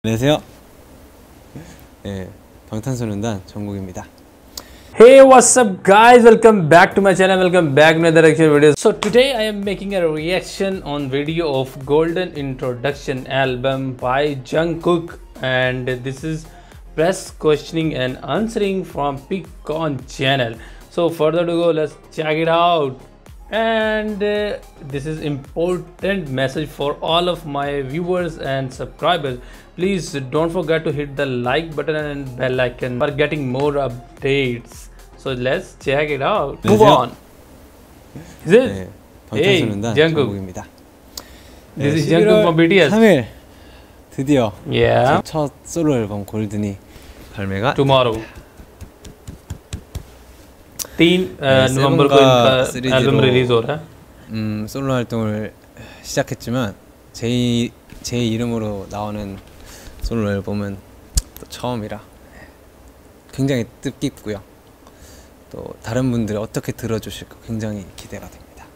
안녕하세요. 네, 방탄소년단 정국입니다. Hey, what's up guys, welcome back to my channel, welcome back to another reaction video. So today I am making a reaction on video of Golden Introduction album by Jungkook, and this is press questioning and answering from Piccon channel. So further to go, let's check it out. And this is important message for all of my viewers and subscribers. Please don't forget to hit the like button and bell icon for getting more updates. So let's check it out. Move on. Is it? 네, 방탄소년단 Jungkook. 정국입니다. This is Jungkook from BTS. 3일 드디어 Yeah. 첫 솔로 앨범 골든이 발매가 Tomorrow. 3 नवंबर को इनका album release हो रहा है. 솔로 활동을 시작했지만 제 이름으로 나오는 솔로 앨범은 또 처음이라 굉장히 뜻깊고요. 또 다른 분들이 어떻게 들어주실까 굉장히 기대가 됩니다.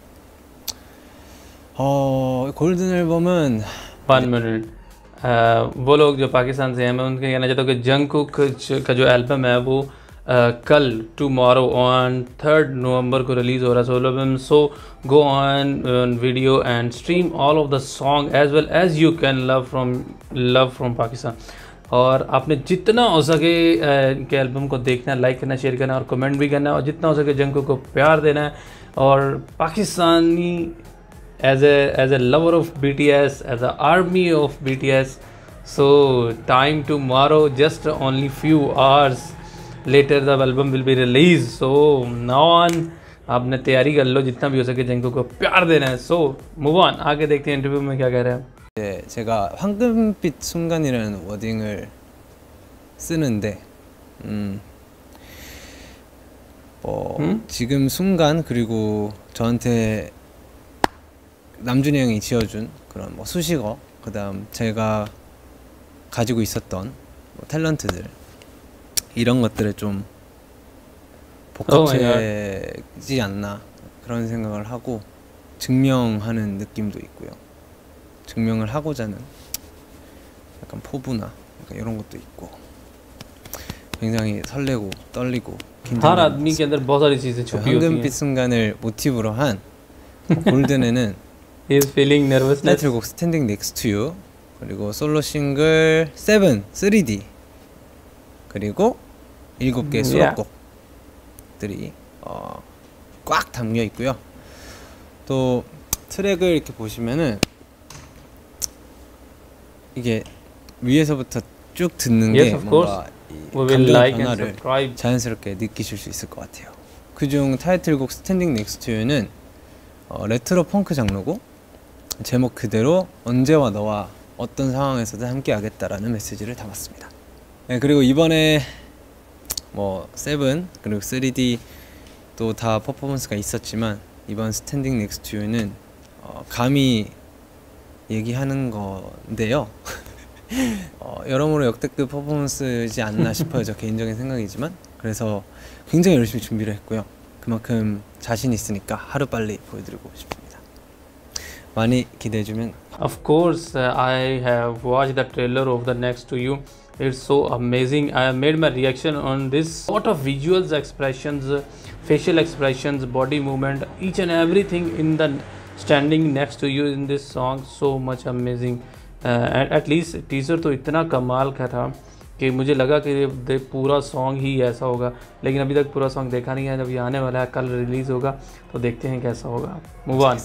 골든 앨범은 1 मिनट. वो लोग जो पाकिस्तान से हैं, मैं उनके कहना चाहता हूँ कि जंगकुक का जो एल्बम है वो कल टुमारो ऑन 3 नवंबर को रिलीज़ हो रहा है solo album. So go on video and stream all of the song as well as you can love from Pakistan. और आपने जितना हो सके इनके एल्बम को देखना, लाइक करना, शेयर करना और कमेंट भी करना, और जितना हो सके जंगकुक को प्यार देना है. और Pakistani as a lover of BTS, as a army of BTS. So time tomorrow, just only few hours later the album will be released. So now on आपने तैयारी कर लो, जितना भी हो सके जंगकुक को प्यार देना है. So move on, आगे देखते हैं इंटरव्यू में क्या कह रहे हैं. 네, 제가 황금빛 순간이라는 워딩을 쓰는데 지금 순간, 그리고 저한테 남준이 형이 지어준 그런 뭐 수식어, 그 다음 제가 가지고 있었던 탤런트들, 이런 것들을 좀 복합체지 않나 그런 생각을 하고 증명하는 느낌도 있고요. 증명을 하고자 하는 약간 포부나 약간 이런 것도 있고 굉장히 설레고 떨리고 긴장되고 황금빛 순간을 모티브로 한 골든에는 타이틀곡 스탠딩 넥스트 투 유, 그리고 솔로 싱글 7 3D, 그리고 7개의 수록곡들이 꽉 담겨 있고요. 또 트랙을 이렇게 보시면은 이게 위에서부터 쭉 듣는 게 뭔가 감정의 변화를 자연스럽게 느끼실 수 있을 것 같아요. 그중 타이틀곡 스탠딩 넥스트 투 유는 레트로 펑크 장르고, 제목 그대로 언제와 너와 어떤 상황에서든 함께 하겠다라는 메시지를 담았습니다. 네, 그리고 이번에 뭐 7 그리고 3D 또 다 퍼포먼스가 있었지만 이번 스탠딩 넥스트 투 유는 감히 얘기하는 건데요. 여러모로 역대급 퍼포먼스지 않나 싶어요. 저 개인적인 생각이지만. 그래서 굉장히 열심히 준비를 했고요. 그만큼 자신 있으니까 하루빨리 보여드리고 싶습니다. 많이 기대해주면. Of course, I have watched the trailer of the Next to You. It's so amazing. I have made my reaction on this. Lot of visuals, expressions, facial expressions, body movement, each and everything in the standing next to you in this song. So much amazing. And at least teaser तो इतना कमाल का था कि मुझे लगा कि पूरा सॉन्ग ही ऐसा होगा, लेकिन अभी तक पूरा सॉन्ग देखा नहीं है. जब ये आने वाला है, कल रिलीज़ होगा, तो देखते हैं कैसा होगा. Move on.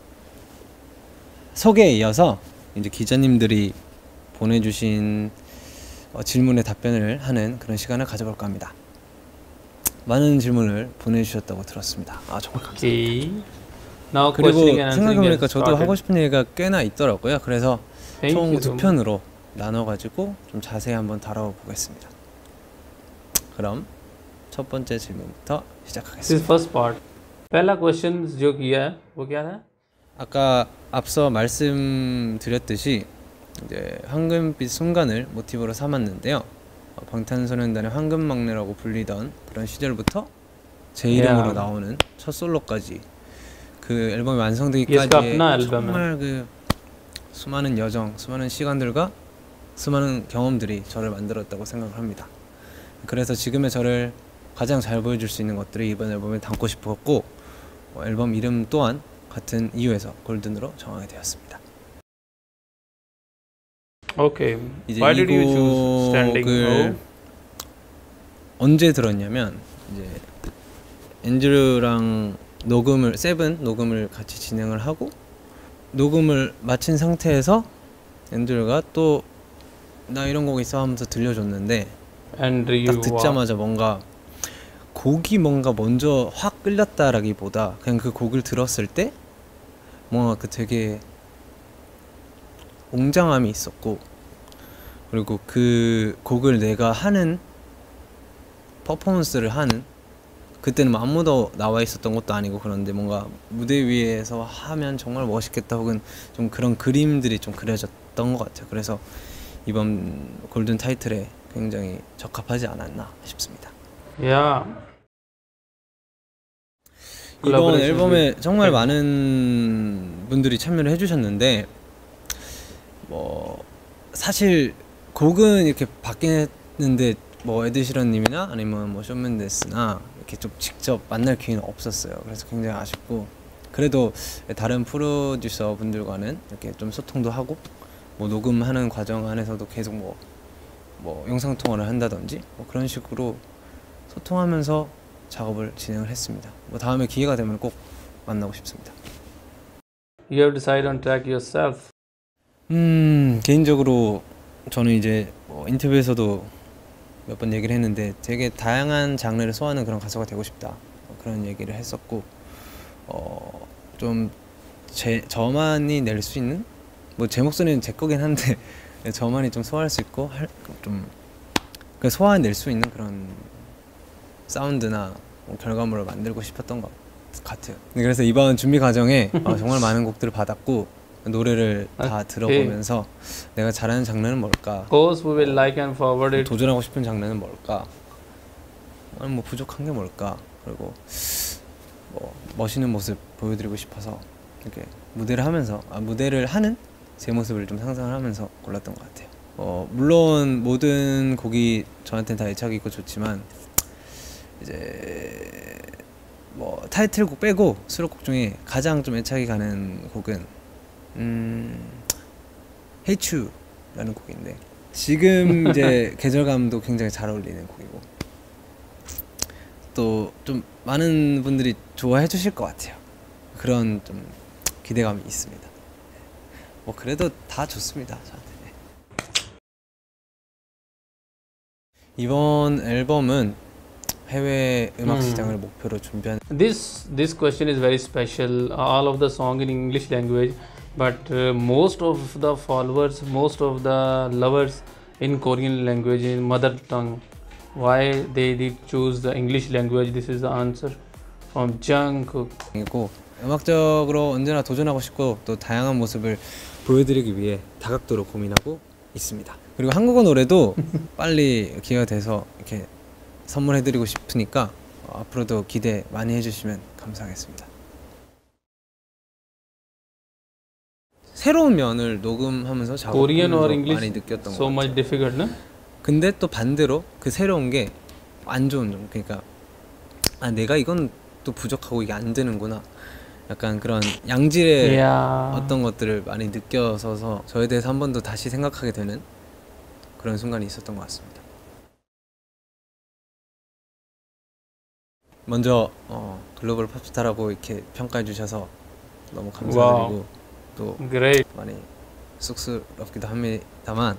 소개에 이어서 이제 기자님들이 보내주신 질문에 답변을 하는 그런 시간을 가져볼까 합니다. 많은 질문을 보내주셨다고 들었습니다. 정말 감사합니다. 그리고 생각해보니까 저도 하고 싶은 얘기가 꽤나 있더라고요. 그래서 총 2편으로 나눠가지고 좀 자세히 한번 다뤄보겠습니다. 그럼 첫 번째 질문부터 시작하겠습니다. First part. पहला क्वेश्चन जो किया है वो क्या था? 아까 앞서 말씀드렸듯이 이제 황금빛 순간을 모티브로 삼았는데요. 방탄소년단의 황금막내라고 불리던 그런 시절부터 제 이름으로 나오는 첫 솔로까지, 그 앨범이 완성되기까지의 정말 그 수많은 여정, 수많은 시간들과 수많은 경험들이 저를 만들었다고 생각을 합니다. 그래서 지금의 저를 가장 잘 보여줄 수 있는 것들을 이번 앨범에 담고 싶었고 앨범 이름 또한 같은 이유에서 골든으로 정하게 되었습니다. Okay. 이제 Why 이 did you choose Standing 곡을 언제 들었냐면 이제 앤드류랑 세븐 녹음을 같이 진행을 하고 녹음을 마친 상태에서 앤드류가 또 나 이런 곡 있어 하면서 들려줬는데 딱 듣자마자 뭔가 곡이 뭔가 먼저 확 끌렸다라기보다 그냥 그 곡을 들었을 때 뭔가 그 되게 웅장함이 있었고 그리고 그 곡을 내가 하는 퍼포먼스를 하는 그때는 아무도 나와 있었던 것도 아니고 그런데 뭔가 무대 위에서 하면 정말 멋있겠다 혹은 좀 그런 그림들이 좀 그려졌던 것 같아요. 그래서 이번 골든 타이틀에 굉장히 적합하지 않았나 싶습니다. Yeah. 이번 앨범에 정말 많은 분들이 참여를 해주셨는데 뭐 사실 곡은 이렇게 바뀌긴 했는데 뭐 에드시런님이나 아니면 뭐 숀 맨데스나 이렇게 좀 직접 만날 기회는 없었어요. 그래서 굉장히 아쉽고 그래도 다른 프로듀서 분들과는 이렇게 좀 소통도 하고 뭐 녹음하는 과정 안에서도 계속 뭐 영상 통화를 한다든지 뭐 그런 식으로 소통하면서 작업을 진행을 했습니다. 뭐 다음에 기회가 되면 꼭 만나고 싶습니다. You have decided on track yourself. 개인적으로 저는 이제 뭐 인터뷰에서도 몇 번 얘기를 했는데 되게 다양한 장르를 소화하는 그런 가수가 되고 싶다 그런 얘기를 했었고 좀 저만이 낼 수 있는 뭐 제 목소리는 제 거긴 한데 저만이 좀 소화할 수 있고 좀 소화해낼 수 있는 그런 사운드나 뭐 결과물을 만들고 싶었던 것 같아요. 그래서 이번 준비 과정에 정말 많은 곡들을 받았고 노래를 다 들어보면서 내가 잘하는 장르는 뭘까? Course we will like and forward it. 도전하고 싶은 장르는 뭘까? 아니 뭐 부족한 게 뭘까? 그리고 뭐 멋있는 모습 보여드리고 싶어서 이렇게 무대를 하는 제 모습을 좀 상상을 하면서 골랐던 것 같아요. 물론 모든 곡이 저한테는 다 애착이 있고 좋지만 이제 뭐 타이틀곡 빼고 수록곡 중에 가장 좀 애착이 가는 곡은 Hate You라는 곡인데 지금 이제 계절감도 굉장히 잘 어울리는 곡이고 또 좀 많은 분들이 좋아해 주실 것 같아요. 그런 좀 기대감이 있습니다. 뭐 그래도 다 좋습니다 저한테. 이번 앨범은 해외 음악 시장을 목표로 준비한. This question is very special. All of the song in English language, but most of the followers, most of the lovers in Korean language in mother tongue. Why they did choose the English language? This is the answer from Jungkook. 이고 음악적으로 언제나 도전하고 싶고 또 다양한 모습을 보여드리기 위해 다각도로 고민하고 있습니다. 그리고 한국어 노래도 빨리 기회가 돼서 이렇게 선물해드리고 싶으니까 앞으로도 기대 많이 해주시면 감사하겠습니다. 새로운 면을 녹음하면서 작업하면서 많이 느꼈던 것 같아요. difficult, no? 근데 또 반대로 그 새로운 게 안 좋은 점, 그러니까 내가 이건 또 부족하고 이게 안 되는구나, 약간 그런 양질의 어떤 것들을 많이 느껴서서 저에 대해서 한 번 더 다시 생각하게 되는 그런 순간이 있었던 것 같습니다. 먼저 글로벌 팝스타라고 이렇게 평가해 주셔서 너무 감사드리고 또 많이 쑥스럽기도 합니다만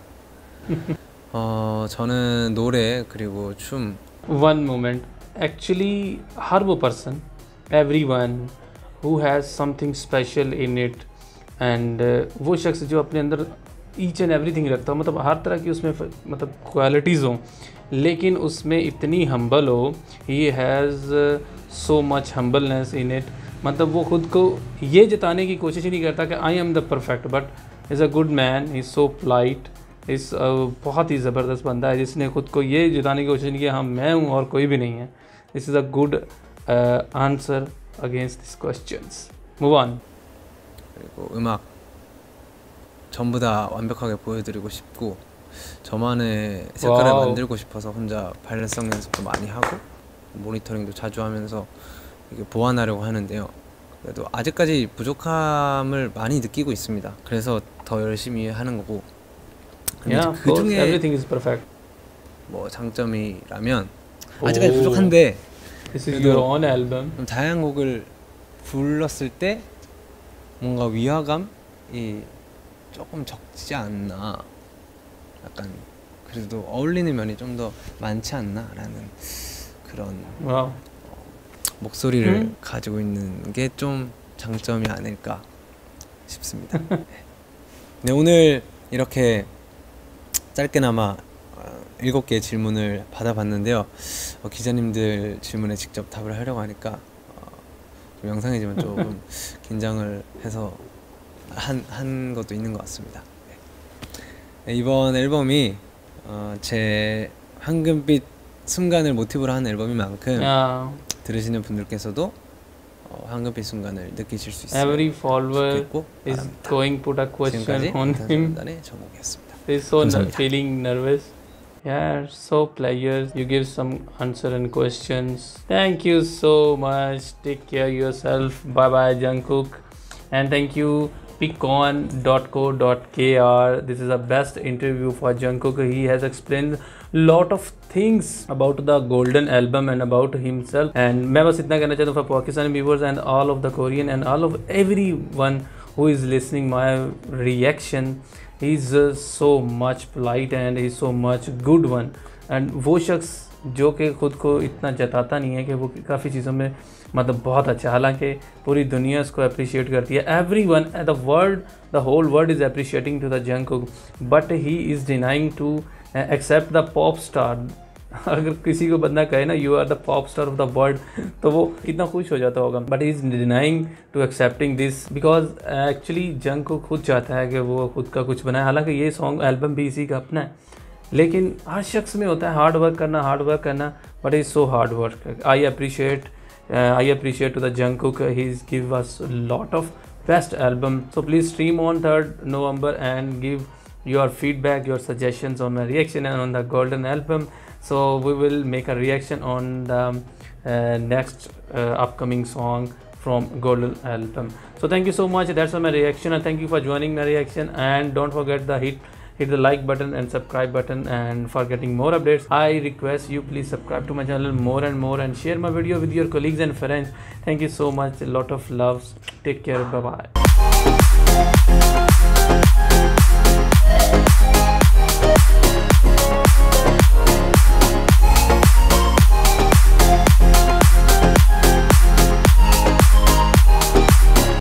저는 노래 그리고 춤. One moment. Actually, हर वो person, everyone who has something special in it, and वो शख्स जो अपने अंदर each and everything रखता हो, मतलब हर तरह की उसमें मतलब क्वालिटीज़ हों, लेकिन उसमें इतनी हम्बल हो, he has so much humbleness in it, मतलब वो खुद को ये जताने की कोशिश ही नहीं करता कि I am the perfect, but is a good man, he is so polite, इस बहुत ही ज़बरदस्त बंदा है जिसने खुद को ये जताने की कोशिश नहीं की हाँ मैं हूँ और कोई भी नहीं है. This is a good answer against this questions. Move on. 그리고 음악 전부 다 완벽하게 보여드리고 싶고 저만의 색깔을 만들고 싶어서 혼자 발레성 연습도 많이 하고 모니터링도 자주 하면서 이게 보완하려고 하는데요. 그래도 아직까지 부족함을 많이 느끼고 있습니다. 그래서 더 열심히 하는 거고. 그 중에 everything is perfect. 뭐 장점이라면 아직까지 부족한데 This is your own album. 좀 다양한 곡을 불렀을 때 뭔가 위화감이 조금 적지 않나, 약간 그래도 어울리는 면이 좀 더 많지 않나라는 그런 목소리를 가지고 있는 게 좀 장점이 아닐까 싶습니다. 네, 오늘 이렇게 짧게나마 7개의 질문을 받아봤는데요. 기자님들 질문에 직접 답을 하려고 하니까 좀 영상이지만 조금 긴장을 해서 한 것도 있는 것 같습니다. 네, 이번 앨범이 제 황금빛 순간을 모티브로 한 앨범인 만큼 들으시는 분들께서도 황금빛 순간을 느끼실 수 있으면 Every follower is 바랍니다. going to put a question on him. 정국이었습니다. He's so feeling nervous. Yeah, so players, you give some answer and questions. Thank you so much. Take care of yourself. Bye bye, Jungkook. And thank you, pickon.co.kr. This is the best interview for Jungkook. He has explained lot of things about the golden album and about himself. And मैं बस इतना कहना चाहता हूँ for Pakistani viewers and all of the Korean and all of everyone who is listening my reaction. He's so much polite and he's so much good one. And वो शख्स जो कि खुद को इतना जताता नहीं है कि वो काफ़ी चीज़ों में मतलब बहुत अच्छा, हालांकि पूरी दुनिया इसको अप्रिशिएट करती है. Everyone, the whole world is appreciating to the Jungkook, but he is denying to accept the pop star. अगर किसी को बंदा कहे ना you are the pop star of the world तो वो कितना खुश हो जाता होगा. But he is denying to accepting this because actually Jungkook खुद चाहता है कि वो खुद का कुछ बनाए. हालांकि ये सॉन्ग एल्बम भी इसी का अपना है, लेकिन हर शख्स में होता है हार्ड वर्क करना. But is so hard work. I appreciate to the Jungkook. He is give us lot of best album. So please stream on 3rd November and give your feedback, your suggestions on my reaction and on the golden album. So we will make a reaction on the next upcoming song from golden album. So thank you so much. That's my reaction, and thank you for joining my reaction. And don't forget the hit the like button and subscribe button. And for getting more updates, I request you please subscribe to my channel more and share my video with your colleagues and friends. Thank you so much. A lot of love. Take care. Bye bye.